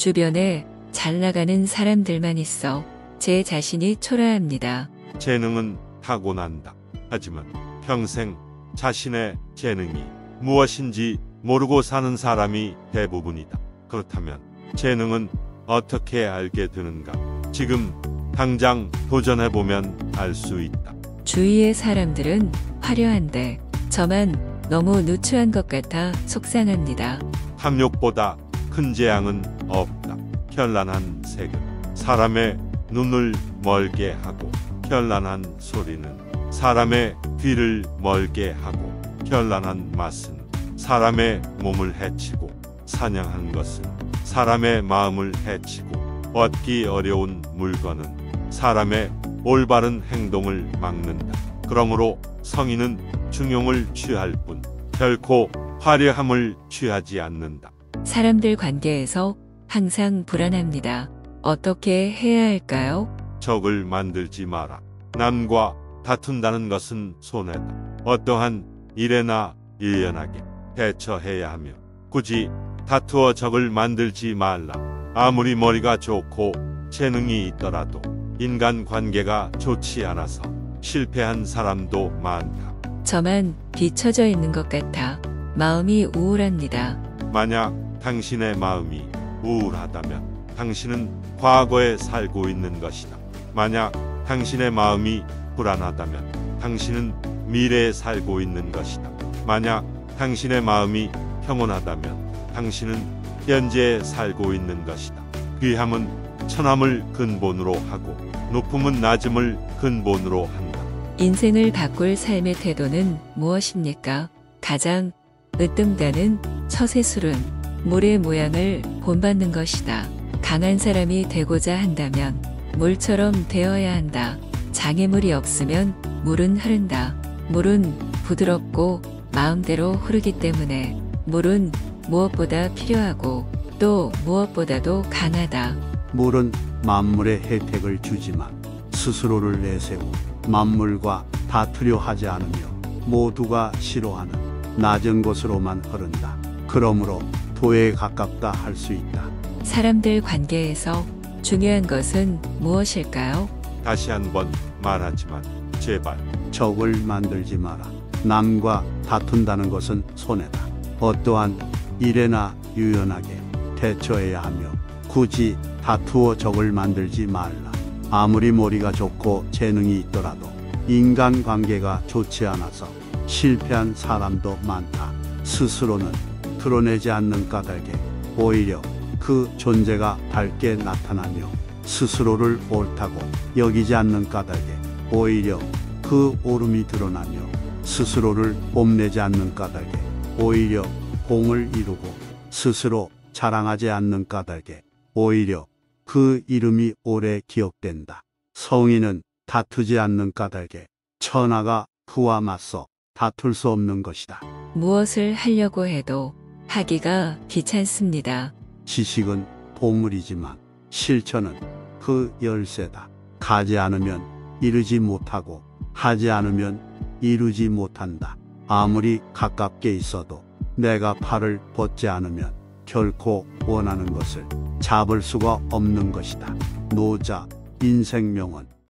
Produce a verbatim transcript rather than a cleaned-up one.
주변에 잘 나가는 사람들만 있어 제 자신이 초라합니다. 재능은 타고난다. 하지만 평생 자신의 재능이 무엇인지 모르고 사는 사람이 대부분이다. 그렇다면 재능은 어떻게 알게 되는가? 지금 당장 도전해보면 알 수 있다. 주위의 사람들은 화려한데 저만 너무 누추한 것 같아 속상합니다. 탐욕보다 큰 재앙은 없다. 현란한 색은 사람의 눈을 멀게 하고, 현란한 소리는 사람의 귀를 멀게 하고, 현란한 맛은 사람의 몸을 해치고, 사냥한 것은 사람의 마음을 해치고, 얻기 어려운 물건은 사람의 올바른 행동을 막는다. 그러므로 성인은 중용을 취할 뿐 결코 화려함을 취하지 않는다. 사람들 관계에서 항상 불안합니다. 어떻게 해야 할까요? 적을 만들지 마라. 남과 다툰다는 것은 손해다. 어떠한 일에나 유연하게 대처해야 하며 굳이 다투어 적을 만들지 말라. 아무리 머리가 좋고 재능이 있더라도 인간관계가 좋지 않아서 실패한 사람도 많다. 저만 비춰져 있는 것 같아 마음이 우울합니다. 만약 당신의 마음이 우울하다면 당신은 과거에 살고 있는 것이다. 만약 당신의 마음이 불안하다면 당신은 미래에 살고 있는 것이다. 만약 당신의 마음이 평온하다면 당신은 현재에 살고 있는 것이다. 귀함은 천함을 근본으로 하고 높음은 낮음을 근본으로 한다. 인생을 바꿀 삶의 태도는 무엇입니까? 가장 으뜸가는 처세술은 물의 모양을 본받는 것이다. 강한 사람이 되고자 한다면 물처럼 되어야 한다. 장애물이 없으면 물은 흐른다. 물은 부드럽고 마음대로 흐르기 때문에 물은 무엇보다 필요하고 또 무엇보다도 강하다. 물은 만물의 혜택을 주지만 스스로를 내세우고 만물과 다투려 하지 않으며 모두가 싫어하는 낮은 곳으로만 흐른다. 그러므로 도에 가깝다 할 수 있다. 사람들 관계에서 중요한 것은 무엇일까요? 다시 한번 말하지만 제발 적을 만들지 마라. 남과 다툰다는 것은 손해다. 어떠한 일에나 유연하게 대처해야 하며 굳이 다투어 적을 만들지 말라. 아무리 머리가 좋고 재능이 있더라도 인간관계가 좋지 않아서 실패한 사람도 많다. 스스로는 드러내지 않는 까닭에 오히려 그 존재가 밝게 나타나며 스스로를 옳다고 여기지 않는 까닭에 오히려 그 옳음이 드러나며 스스로를 뽐내지 않는 까닭에 오히려 공을 이루고 스스로 자랑하지 않는 까닭에 오히려 그 이름이 오래 기억된다. 성인은 다투지 않는 까닭에 천하가 그와 맞서 다툴 수 없는 것이다. 무엇을 하려고 해도 하기가 귀찮습니다. 지식은 보물이지만 실천은 그 열쇠다. 가지 않으면 이루지 못하고 하지 않으면 이루지 못한다. 아무리 가깝게 있어도 내가 팔을 뻗지 않으면 결코 원하는 것을 잡을 수가 없는 것이다. 노자 인생명언